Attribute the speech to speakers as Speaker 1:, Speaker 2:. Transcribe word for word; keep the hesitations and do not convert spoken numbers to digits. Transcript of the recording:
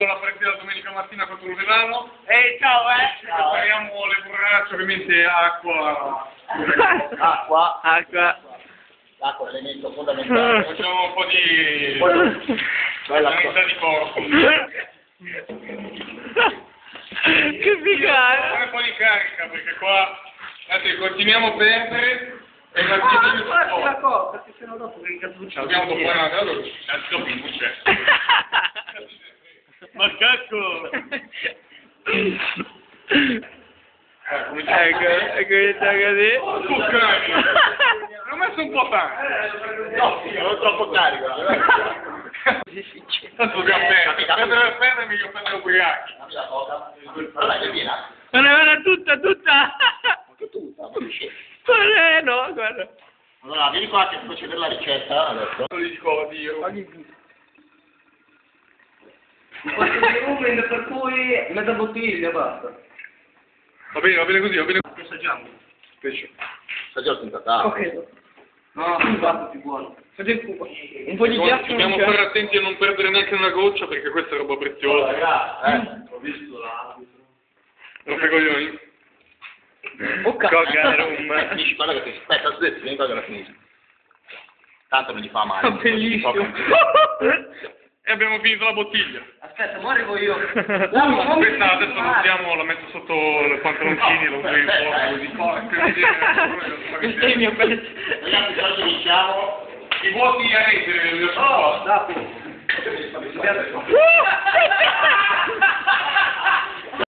Speaker 1: La partita domenica mattina contro l'Uverano.
Speaker 2: Ehi, ciao, eh!
Speaker 1: Prepariamo le borracce, ovviamente acqua.
Speaker 3: Acqua.
Speaker 2: Acqua.
Speaker 3: L'acqua è l'elemento fondamentale.
Speaker 1: Facciamo un po' di
Speaker 3: Bella
Speaker 1: sanità di corpo.
Speaker 2: Che figata!
Speaker 1: Un po' di carica, perché qua adesso continuiamo a perdere e la
Speaker 3: Ah,
Speaker 1: gente
Speaker 3: non farti una cosa, perché sennò dopo che cazzo
Speaker 1: abbiamo dopo una casa, cazzo non c'è.
Speaker 2: Ma cacco!
Speaker 1: Eh, cominciamo.
Speaker 2: Ecco, ecco che sta così.
Speaker 1: Tu carico. L'ho messo un po' tanto.
Speaker 3: No, sì, non troppo carico.
Speaker 1: Tanto dobbiamo perdere. Se deve perdere meglio prendere ubriachi.
Speaker 3: Allora, è piena?
Speaker 2: Non è vera tutta, tutta!
Speaker 3: Ma che tutta? Ma che scemo.
Speaker 2: Eh, no, guarda.
Speaker 3: Allora, vieni qua che ti faccio vedere la ricetta adesso.
Speaker 1: Non gli dico addio.
Speaker 3: Questo di rumen per cui mezza bottiglia, basta.
Speaker 1: Va bene, va bene così, va bene
Speaker 3: Che assaggiamo?
Speaker 1: così.
Speaker 3: Assaggiamo senza tavola.
Speaker 2: Ok.
Speaker 3: No, basta, più buono.
Speaker 2: Un po' di ghiaccio.
Speaker 1: Dobbiamo
Speaker 2: non c'è.
Speaker 1: stare attenti a non perdere neanche una goccia perché questa è roba preziosa.
Speaker 3: Ragazzi, eh, ho visto la...
Speaker 1: Rompecoglioni.
Speaker 2: Oh,
Speaker 3: Coca
Speaker 2: rum.
Speaker 3: Finisci, guarda che ti aspetta, aspetta, vieni qua che la finisci. Tanto non gli fa male.
Speaker 2: Bellissimo.
Speaker 1: E abbiamo finito la bottiglia.
Speaker 3: Aspetta, mo arrivo io.
Speaker 1: Questa adesso la usiamo, la metto sotto i pantaloncini, lo uso in forno, così porca miseria.
Speaker 2: Bestemmia, bello.
Speaker 3: Ragazzi, oggi iniziamo.
Speaker 1: I vuoti a rete li ho
Speaker 3: Oh,
Speaker 1: sotto.
Speaker 3: dopo.